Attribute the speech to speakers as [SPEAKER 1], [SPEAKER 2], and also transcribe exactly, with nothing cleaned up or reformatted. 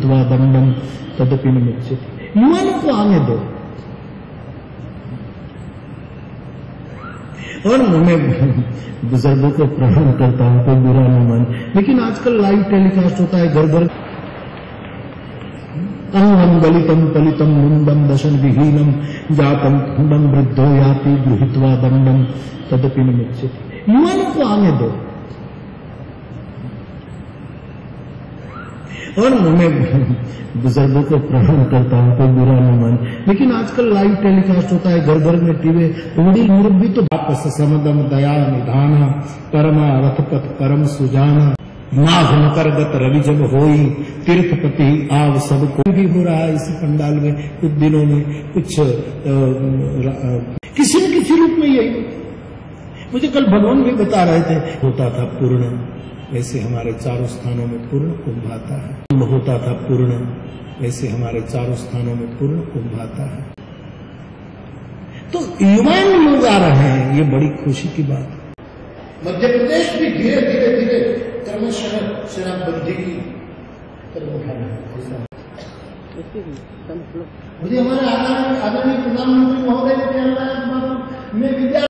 [SPEAKER 1] गृहीत्वा दंडम तदपि न मुच्यते। युवानों को आने दो। और मैं बुजुर्गों को प्रणाम करता हूं, कोई बुरा नहीं मान, लेकिन आजकल लाइव टेलीकास्ट होता है घर घर। अहम गलितम पलितम मुंडम दशन विहीनम जातम खंडम वृद्धो याति गृहीत्वा दंडम तदपि न मुच्यते। युवानों को आने दो। और मैं बुजुर्गों को प्रणाम करता हूं, कोई बुरा नहीं मान, लेकिन आजकल लाइव टेलीकास्ट होता है घर घर में टीवी। बड़ी मुरब्बी तो आपस समदम दया निधान परमा रथपथ परम सुजाना माघ मकरगत रवि जब होई तीर्थपति आव सब कोई भी हो रहा है इस पंडाल में कुछ दिनों में कुछ आ, आ, किसी न किसी रूप में यही। मुझे कल भगवान भी बता रहे थे, होता था पूर्ण, वैसे हमारे चारों स्थानों में पूर्ण कुंभ आता है। होता था पूर्ण, वैसे हमारे चारों स्थानों में पूर्ण कुंभ आता है। तो युवान लोग आ रहे हैं, ये बड़ी खुशी की बात। मध्य प्रदेश भी धीरे धीरे धीरे क्रमशः शराबबंदी की कदम उठा रहे हैं। मुझे हमारे आदरणीय प्रधानमंत्री महोदय ने